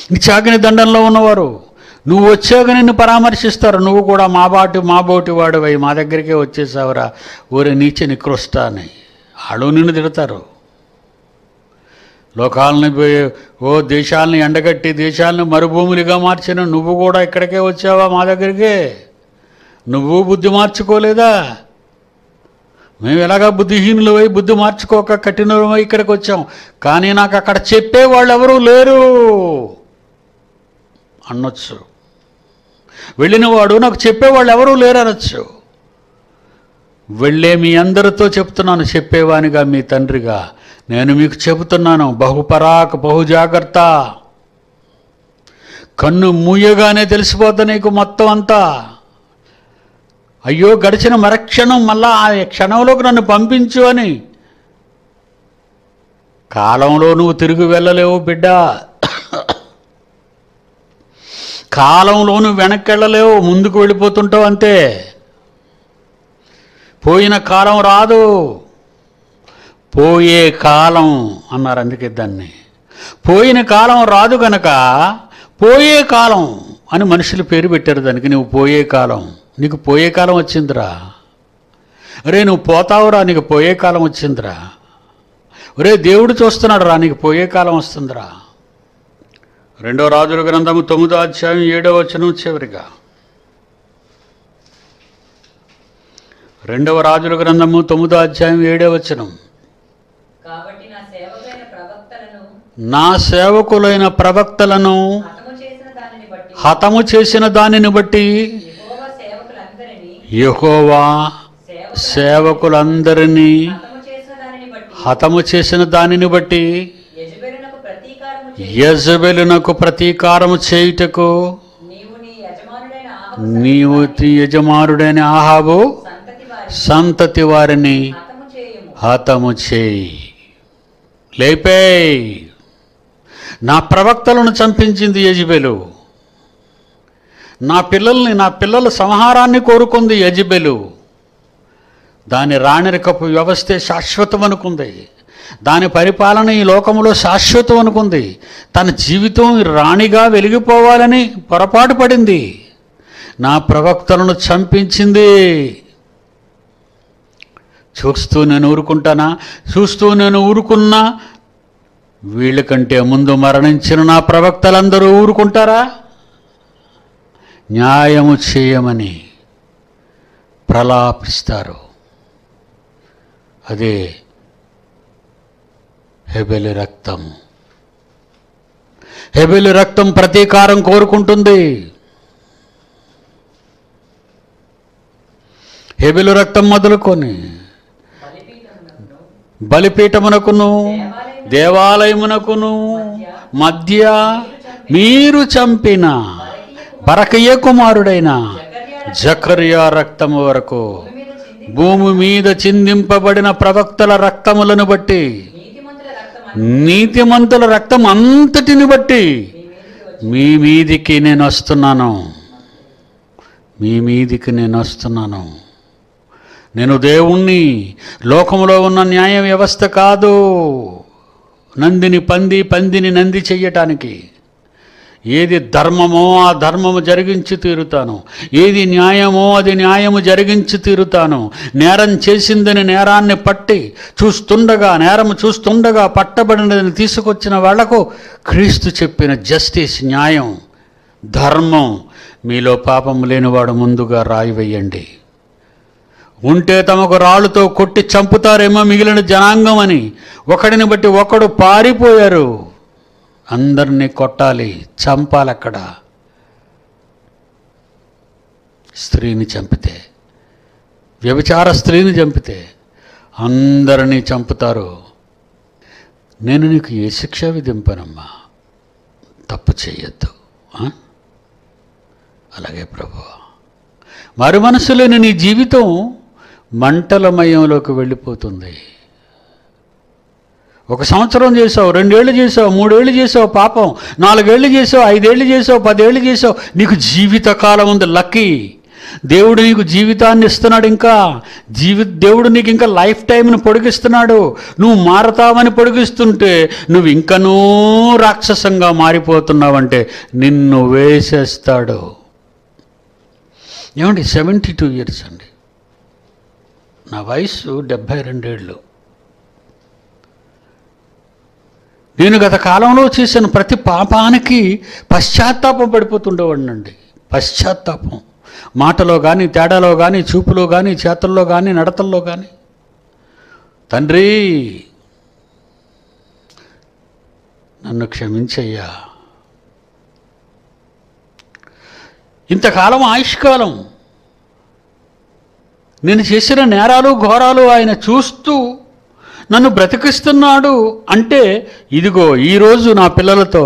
Speaker 1: చాకిని దండంలో ఉన్నవారు నువ్వు వచ్చాక నిన్ను పరామర్శిస్తారు. నువ్వు కూడా మా బాటి మా బోటి వాడువై మా దగ్గరికే వచ్చేసావురా ఊరి నీచ నికృష్ట అని వాళ్ళు నిన్ను తిడతారు. లోకాలని ఓ దేశాలని ఎండగట్టి దేశాలను మరుభూములుగా మార్చిన నువ్వు కూడా ఇక్కడికే వచ్చావా మా దగ్గరికే? నువ్వు బుద్ధి మార్చుకోలేదా? మేము ఎలాగా బుద్ధిహీనులవై బుద్ధి మార్చుకోక కఠినమై ఇక్కడికి వచ్చాం, కానీ నాకు అక్కడ చెప్పేవాళ్ళు ఎవరూ లేరు అనొచ్చు. వెళ్ళినవాడు నాకు చెప్పేవాళ్ళు ఎవరూ లేరు అనొచ్చు. వెళ్ళే మీ అందరితో చెప్తున్నాను, చెప్పేవానిగా మీ తండ్రిగా నేను మీకు చెబుతున్నాను, బహుపరాక్ బహు జాగ్రత్త. కన్ను మూయగానే తెలిసిపోద్ది నీకు మొత్తం అంతా. అయ్యో గడిచిన మరక్షణం మళ్ళా ఆ క్షణంలోకి నన్ను పంపించు అని. కాలంలో నువ్వు తిరిగి వెళ్ళలేవు బిడ్డ, కాలంలో నువ్వు వెనక్కి వెళ్ళలేవు, ముందుకు వెళ్ళిపోతుంటావు అంతే. పోయిన కాలం రాదు, పోయే కాలం అన్నారు. అందుకే దాన్ని పోయిన కాలం రాదు గనక పోయే కాలం అని మనుషులు పేరు పెట్టారు దానికి. నువ్వు పోయే కాలం, నీకు పోయే కాలం వచ్చిందిరా. అరే నువ్వు పోతావురా, నీకు పోయే కాలం వచ్చిందిరా. ఒరే దేవుడు చూస్తున్నాడు రా, నీకు పోయే కాలం వస్తుందిరా. రెండో రాజుల గ్రంథము తొమ్మిదో అధ్యాయం ఏడో వచనం చివరిగా. రెండవ రాజుల గ్రంథము తొమ్మిదో అధ్యాయం ఏడో వచనం. నా సేవకులైన ప్రవక్తలను హతము చేసిన దానిని బట్టి యెహోవా సేవకులందరినీ హతము చేసిన దానిని బట్టి యెజబెలునకు ప్రతీకారము చేయుటకు నీవు యజమానుడైన ఆహాబు సంతతి వారిని హతము చేయి. లేపేయ్. నా ప్రవక్తలను చంపించింది యెజబెలు, నా పిల్లల్ని నా పిల్లల సంహారాన్ని కోరుకుంది యెజబెలు. దాని రాణిరికపు వ్యవస్థే శాశ్వతం అనుకుంది, దాని పరిపాలన ఈ లోకంలో శాశ్వతం అనుకుంది. తన జీవితం రాణిగా వెలిగిపోవాలని పొరపాటు పడింది, నా ప్రవక్తలను చంపించింది. చూస్తూ నేను ఊరుకుంటానా? చూస్తూ నేను ఊరుకున్నా వీళ్ళకంటే ముందు మరణించిన నా ప్రవక్తలందరూ ఊరుకుంటారా? న్యాయము చేయమని ప్రలాపిస్తారు. అదే హెబెలు రక్తం. హెబెలు రక్తం ప్రతీకారం కోరుకుంటుంది. హెబెలు రక్తం మొదలుకొని బలిపీఠమునకును దేవాలయమునకును మధ్య మీరు చంపిన బరకయ్య కుమారుడైన జకర్యా రక్తము వరకు భూమి మీద చిందింపబడిన ప్రవక్తల రక్తములను బట్టి, నీతిమంతుల రక్తం అంతటిని బట్టి మీ మీదికి నేను వస్తున్నాను. మీ మీదికి నేను వస్తున్నాను. నేను దేవుణ్ణి, లోకంలో ఉన్న న్యాయ వ్యవస్థ కాదు. నందిని పంది, పందిని నంది చెయ్యటానికి. ఏది ధర్మమో ఆ ధర్మము జరిగించి తీరుతాను, ఏది న్యాయమో అది న్యాయము జరిగించి తీరుతాను. నేరం చేసిందని నేరాన్ని పట్టి చూస్తుండగా, నేరము చూస్తుండగా పట్టబడినదని తీసుకొచ్చిన వాళ్లకు క్రీస్తు చెప్పిన జస్టిస్, న్యాయం, ధర్మం. మీలో పాపం లేనివాడు ముందుగా రాయి వేయండి. ఉంటే తమకు రాళ్ళుతో కొట్టి చంపుతారేమో మిగిలిన జనాంగం అని ఒకడిని బట్టి ఒకడు పారిపోయారు. అందరినీ కొట్టాలి, చంపాలి. అక్కడ స్త్రీని చంపితే, వ్యభిచార స్త్రీని చంపితే అందరినీ చంపుతారు. నేను నీకు ఏ శిక్ష విధింపనమ్మా, తప్పు చేయొద్దు. అలాగే ప్రభు, మరు మనసు లేని నీ జీవితం మంటలమయంలోకి వెళ్ళిపోతుంది. ఒక సంవత్సరం చేసావు, రెండేళ్ళు చేసావు, మూడేళ్ళు చేసావు పాపం, నాలుగేళ్ళు చేసావు, ఐదేళ్ళు చేసావు, పదేళ్ళు చేసావు. నీకు జీవితకాలం ఉంది. లక్కీ. దేవుడు నీకు జీవితాన్ని ఇస్తున్నాడు, ఇంకా జీవి దేవుడు నీకు ఇంకా లైఫ్ టైంని పొడిగిస్తున్నాడు. నువ్వు మారతావని పొడిగిస్తుంటే నువ్వు ఇంకనూ రాక్షసంగా మారిపోతున్నావంటే నిన్ను వేసేస్తాడు. ఏమండి, సెవెంటీ టూ ఇయర్స్ అండి, నా వయసు డెబ్భై రెండేళ్ళు. నేను గత కాలంలో చేసిన ప్రతి పాపానికి పశ్చాత్తాపం పడిపోతుండేవాడినండి. పశ్చాత్తాపం మాటలో కానీ, తేడాలో కానీ, చూపులో కానీ, చేతల్లో కానీ, నడతల్లో కానీ. తండ్రి నన్ను క్షమించయ్యా. ఇంతకాలం ఆయుష్కాలం నేను చేసిన నేరాలు ఘోరాలు ఆయన చూస్తూ నన్ను బ్రతికిస్తున్నాడు అంటే, ఇదిగో ఈరోజు నా పిల్లలతో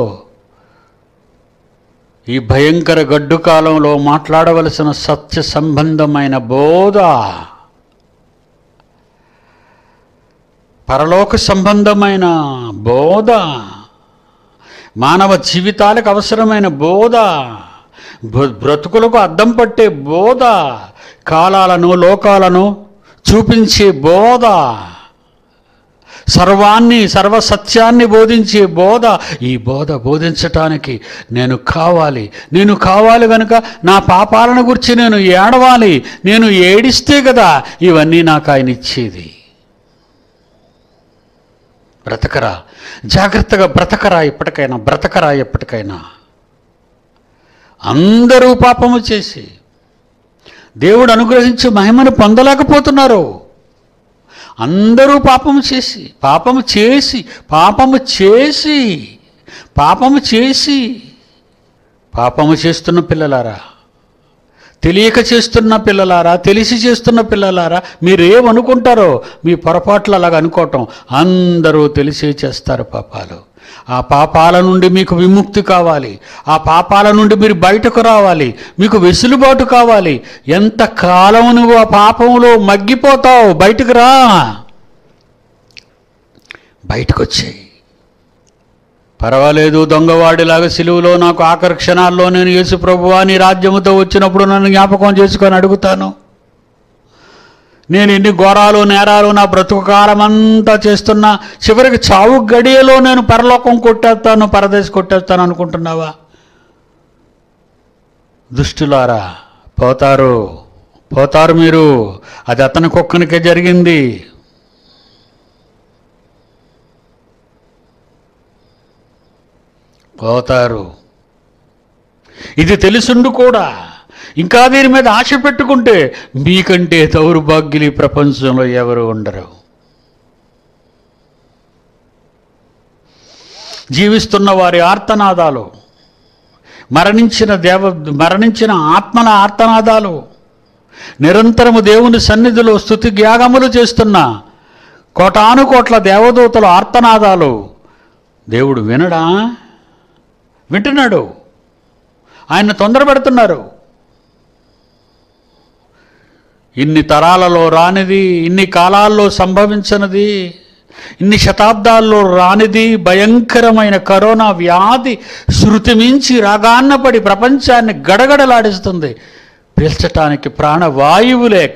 Speaker 1: ఈ భయంకర గడ్డు కాలంలో మాట్లాడవలసిన సత్య సంబంధమైన బోధ, పరలోక సంబంధమైన బోధ, మానవ జీవితాలకు అవసరమైన బోధ, బ్రతుకులకు అద్దం పట్టే బోధ, కాలాలను లోకాలను చూపించే బోధ, సర్వాన్ని సర్వసత్యాన్ని బోధించే బోధ. ఈ బోధ బోధించటానికి నేను కావాలి. నేను కావాలి కనుక నా పాపాలను గురించి నేను ఏడవాలి. నేను ఏడిస్తే కదా ఇవన్నీ నాకు ఆయన ఇచ్చేది. బ్రతకరా, జాగ్రత్తగా బ్రతకరా, ఇప్పటికైనా బ్రతకరా. ఎప్పటికైనా అందరూ పాపము చేసి దేవుడు అనుగ్రహించి మహిమను పొందలేకపోతున్నారు. అందరూ పాపము చేసి పాపము చేసి పాపము చేసి పాపము చేసి పాపము చేస్తున్న పిల్లలారా, తెలియక చేస్తున్న పిల్లలారా, తెలిసి చేస్తున్న పిల్లలారా, మీరేమనుకుంటారో మీ పొరపాట్లు అలాగ అనుకోవటం. అందరూ తెలిసే చేస్తారు పాపాలు. ఆ పాపాల నుండి మీకు విముక్తి కావాలి. ఆ పాపాల నుండి మీరు బయటకు రావాలి. మీకు వెసులుబాటు కావాలి. ఎంత కాలం నువ్వు ఆ పాపంలో మగ్గిపోతావు? బయటకు రా, బయటకు వచ్చేయి. పర్వాలేదు, దొంగవాడిలాగా సిలువలో నాకు ఆఖరి క్షణాల్లో నేను యేసు ప్రభువా నీ రాజ్యముతో వచ్చినప్పుడు నన్ను జ్ఞాపకం చేసుకొని అడుగుతాను. నేను ఎన్ని ఘోరాలు నేరాలు నా బ్రతుకు కాలమంతా చేస్తున్నా, చివరికి చావు గడియలో నేను పరలోకం కొట్టేస్తాను, పరదేశం కొట్టేస్తాను అనుకుంటున్నావా? దుష్టులారా, పోతారు పోతారు మీరు. అది అతని కుక్కనికే జరిగింది. పోతారు. ఇది తెలుసుండు కూడా ఇంకా దీని మీద ఆశ పెట్టుకుంటే మీకంటే దౌర్భాగ్యులు ఈ ప్రపంచంలో ఎవరు ఉండరు. జీవిస్తున్న వారి ఆర్తనాదాలు, మరణించిన దేవ మరణించిన ఆత్మల ఆర్తనాదాలు, నిరంతరము దేవుని సన్నిధిలో స్తుతి త్యాగములు చేస్తున్న కోటాను కోట్ల దేవదూతల ఆర్తనాదాలు దేవుడు వినడా? వింటున్నాడు. ఆయన తొందర పెడుతున్నారు. ఇన్ని తరాలలో రానిది, ఇన్ని కాలాల్లో సంభవించినది, ఇన్ని శతాబ్దాల్లో రానిది భయంకరమైన కరోనా వ్యాధి శృతి మించి రాగాన్నపడి ప్రపంచాన్ని గడగడలాడిస్తుంది. పీల్చటానికి ప్రాణవాయువు లేక,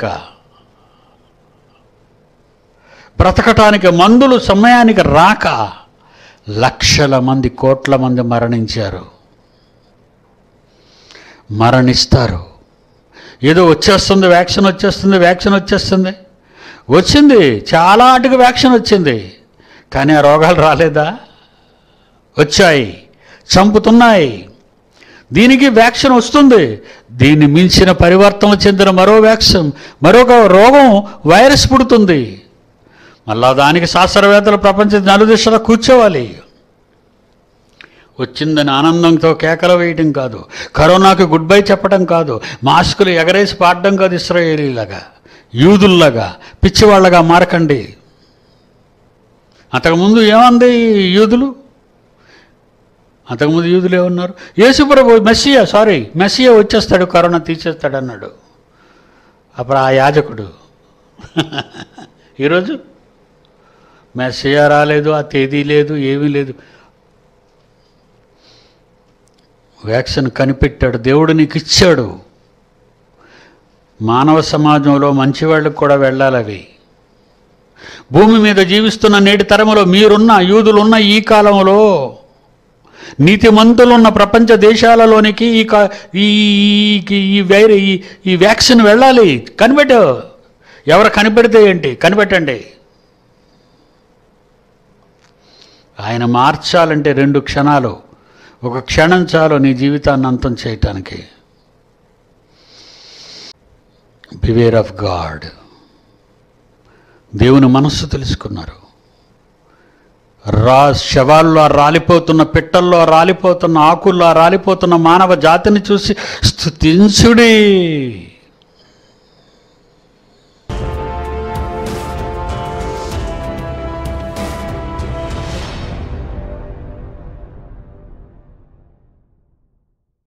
Speaker 1: బ్రతకటానికి మందులు సమయానికి రాక లక్షల మంది, కోట్ల మంది మరణించారు, మరణిస్తారు. ఏదో వచ్చేస్తుంది, వ్యాక్సిన్ వచ్చేస్తుంది, వ్యాక్సిన్ వచ్చేస్తుంది. వచ్చింది, చాలా ఆటకు వ్యాక్సిన్ వచ్చింది, కానీ ఆ రోగాలు రాలేదా? వచ్చాయి, చంపుతున్నాయి. దీనికి వ్యాక్సిన్ వస్తుంది. దీన్ని మించిన పరివర్తన చెందిన మరో వ్యాక్సిన్, మరొక రోగం వైరస్ పుడుతుంది. మళ్ళా దానికి శాస్త్రవేత్తలు ప్రపంచ నలుదిశలో కూర్చోవాలి. వచ్చిందని ఆనందంతో కేకలు వేయటం కాదు, కరోనాకి గుడ్ బై చెప్పడం కాదు, మాస్కులు ఎగరేసి పాడడం కాదు. ఇశ్రాయేలీలాగా, యూదుల్లాగా, పిచ్చివాళ్ళగా మారకండి. అంతకుముందు ఏమంది యూదులు? అంతకుముందు యూదులు ఏమన్నారు? యేసుప్రభు మెస్సియా సారీ మెస్సియా వచ్చేస్తాడు, కరోనా తీసేస్తాడు అన్నాడు అప్పుడు ఆ యాజకుడు. ఈరోజు మెస్సియా రాలేదు, ఆ తేదీ లేదు, ఏమీ లేదు. వ్యాక్సిన్ కనిపెట్టాడు, దేవుడు నీకు ఇచ్చాడు. మానవ సమాజంలో మంచివాళ్ళకు కూడా వెళ్ళాలి అవి. భూమి మీద జీవిస్తున్న నేటి తరములో మీరున్న యూదులున్న ఈ కాలంలో నీతిమంతులున్న ప్రపంచ దేశాలలోనికి ఈ కా ఈ ఈ వైర ఈ ఈ వ్యాక్సిన్ వెళ్ళాలి. కనిపెట్టు. ఎవరు కనిపెడితే ఏంటి, కనిపెట్టండి. ఆయన మార్చాలంటే రెండు క్షణాలు, ఒక క్షణం చాలు నీ జీవితాన్ని అంతం చేయటానికి. Beware of God. దేవుని మనస్సు తెలుసుకున్నారు. రా శవాల్లో రాలిపోతున్న, పిట్టల్లో రాలిపోతున్న, ఆకుల్లో రాలిపోతున్న మానవ జాతిని చూసి స్తుతించుడి.